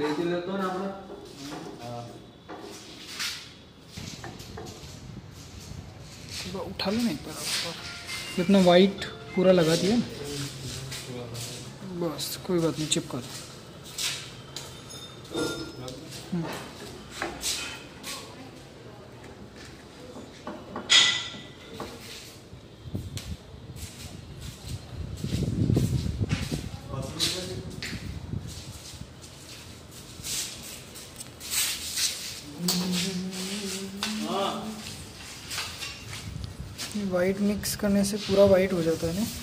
લેતી લેતો ને આપણે पूरा उठा लो नहीं पर इतना वाइट पूरा लगा दिया ना, बस कोई बात नहीं, चिपका दो। वाइट मिक्स करने से पूरा वाइट हो जाता है ना।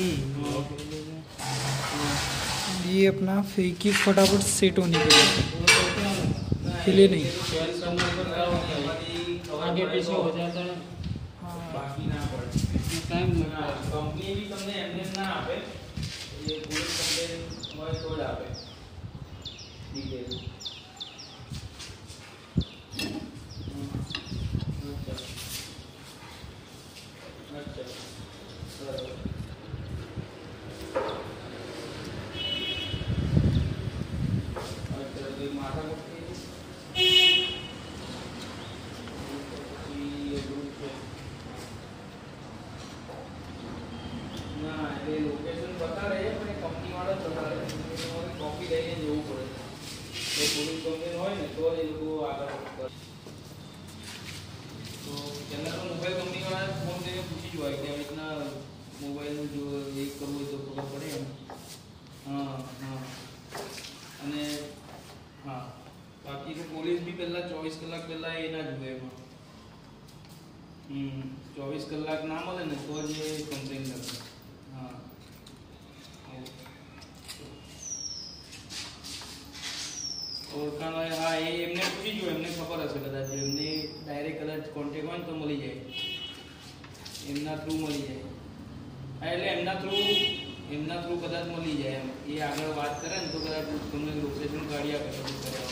ये अपना फेंकी फटाफट सेट होने के लिए, हिले नहीं, आगे पीछे हो जाता है। बाकी ना पड़े टाइम लगा। कंपनी भी તમને એમને ના આપે, એ પૂરી કંપની હોય તો જ આપે ડિટેલ। लोकेशन बता रहे हैं अपने कंपनी वाला बता रहे हैं, कॉपी લઈને જવું પડે, તો પૂરી કંપની હોય ને તો એ લોકો આગળ કરે। તો પહેલા તો મોબાઈલ કંપની વાળા ફોન કરીને પૂછી જોવાય કે આવી રીતના મોબાઈલનું જો એક કરવું હોય તો ખબર પડે એમ। હા હા, અને હા બાકી તો પોલીસ બી પહેલા 24 કલાક પહેલા એ ના જુએ એમાં। 24 કલાક ના મળે ને તો જ કમ્પ્લેન કરે। હા ઓળખાણ હોય, હા એ એમને પૂછી જો, એમને ખબર હશે કદાચ, એમને ડાયરેક્ટ કદાચ કોન્ટેક્ટ હોય ને તો મળી જાય, એમના થ્રુ મળી જાય। હા એટલે એમના થ્રુ કદાચ મળી જાય એમ, એ આગળ વાત કરે ને તો કદાચ તમને લોકેશન કાઢી આપે બધું કરવા।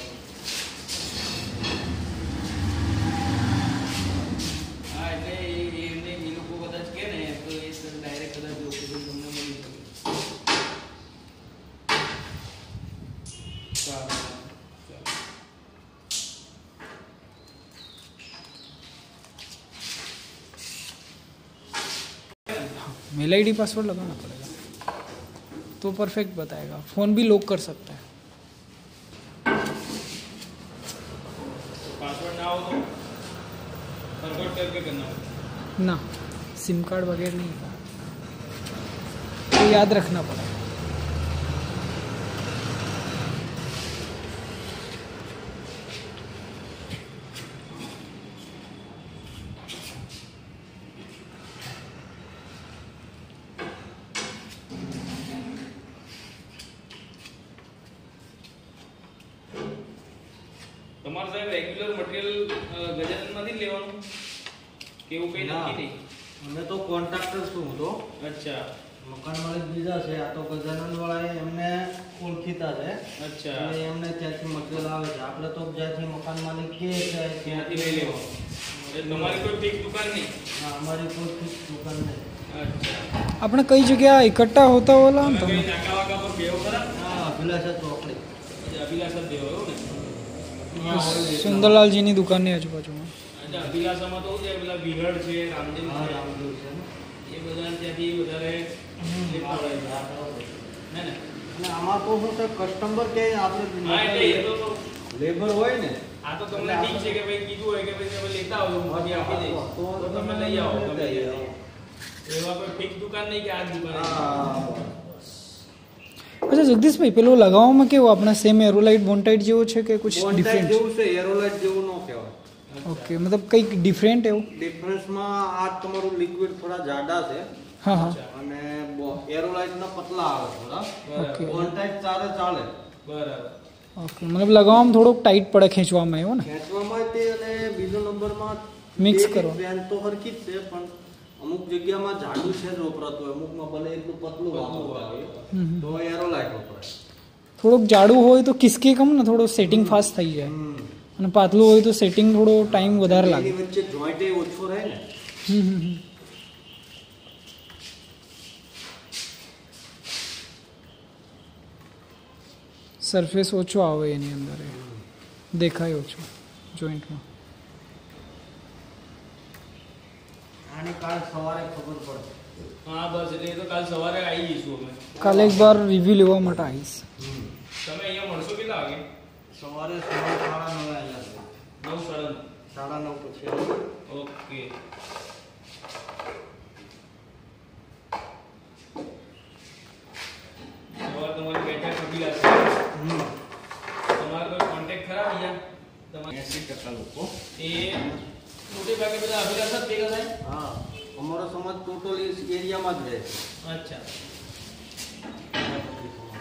હા એટલે એમને એ લોકો કદાચ કહે ને તો એ ડાયરેક્ટ કદાચ લોકેશન તમને મળી શકે। સારું, मेल आईडी पासवर्ड लगाना पड़ेगा तो परफेक्ट बताएगा। फ़ोन भी लॉक कर सकता है। पासवर्ड ना हो तो फॉरवर्ड करके करना होगा ना, सिम कार्ड वगैरह नहीं था तो याद रखना पड़ेगा। તમારે સાહેબ રેગ્યુલર મટીરીયલ ગજાનનમાંથી જ લેવાનું કે એવું કંઈ નક્કી નહીં? અમે તો કોન્ટ્રાક્ટર છું તો। અચ્છા, મકાન માલિક બીજા છે, આ તો ગજાનન વાળા એમને ઓળખીતા છે। અચ્છા, એટલે એમને ત્યાંથી મટીરીયલ આવે છે, આપણે તો જ્યાંથી મકાન માલિક કહે છે ત્યાંથી લઈ લેવાનું। એટલે તમારી કોઈ ફિક્સ દુકાન નહીં? હા, અમારી કોઈ ફિક્સ દુકાન નહીં। અચ્છા, अपने कई जगह इकट्ठा होता वाला તમે तो કઈ નાકા વાકા પર બેહો ખરા? હા, અભિલાષા ચોકડી। અચ્છા, અભિલાષા જ બેહો એવું ને? सुंदरलाल जी की दुकान ने आजू-बाजू में। અચ્છા, અભિલાષામાં તો છે પેલા વિહળ છે, રામદેવ હા, છે, રામદેવ છે ને। એ બધા ત્યાંથી વધારે લેતા હોય છે, હે ને? અને આમાં તો શું છે, કસ્ટમર કે હા એટલે એ આપણે તો લેબર હોય ને, આ તો તમને ઠીક છે કે ભાઈ કીધું હોય કે ભાઈ તમે લેતા આવો હું પછી આપી દઈશ તો તમે લઈ આવો ગમે ત્યાંથી। એવા કોઈ ફિક્સ દુકાન નહીં કે આ જ દુકાને જ હા। अच्छा जगदीश भाई, पेलो लगावવામાં કેવો આપણે સેમ એરોલાઇટ બોન્ટાઇટ જેવો છે કે कुछ કોન્ટેક્ટ ડિફરન્ટ? જેવું છે, એરોલાઇટ જેવું ન કહેવાય। ઓકે, मतलब કંઈક ડિફરન્ટ એવું? ડિફરન્સમાં આ તમારું લિક્વિડ થોડા જાડા છે હા હા, અને એરોલાઇટ ના પતલા આવે થોડા। ઓકે કોન્ટેક્ટ ચાલે બરાબર। ઓકે, मतलब लगावવામાં થોડોક ટાઈટ પડે ખેંચવામાં એવું ને? ખેંચવામાં તે, અને બીજો નંબરમાં મિક્સ કરો બેન તો હરખી જ છે, પણ અમુક જગ્યામાં જાડું છે જ વપરાતું હોય, અમુકમાં ભલે એટલું પતલું વાપરતા હોય તો એરોલાઇટ વપરાય। થોડોક જાડું હોય તો કિસકે કમ ને થોડો સેટિંગ ફાસ્ટ થઈ જાય, અને પાતળું હોય તો સેટિંગ થોડો ટાઈમ વધારે લાગે। એની વચ્ચે જોઈન્ટ ઓછો રહે ને। સરફેસ ઓછો આવે એની અંદર એ દેખાય ઓછો જોઈન્ટમાં. આની કાલ સવારે ખબર પડે. હા બસ એટલે એ તો કાલ સવારે આવી જઈશું અમે. કાલે એક વાર રિવ્યુ લેવા માટે આવીશ. તમે અહીંયા મળશો કેટલા વાગે? સવારે 9:30 અહીંયા 9:30. 9:30 પછી. ઓકે. સવાર તમારી બેઠક ખુલી હશે. તમારો કોઈ કોન્ટેક્ટ ખરા અહીંયા? તમારે 80% લોકો. એ મોટે ભાગે બધા અભિલાષ જ ભેગા થાય? હા, અમારો સમાજ ટોટલી એરિયામાં જ રહે છે. અચ્છા.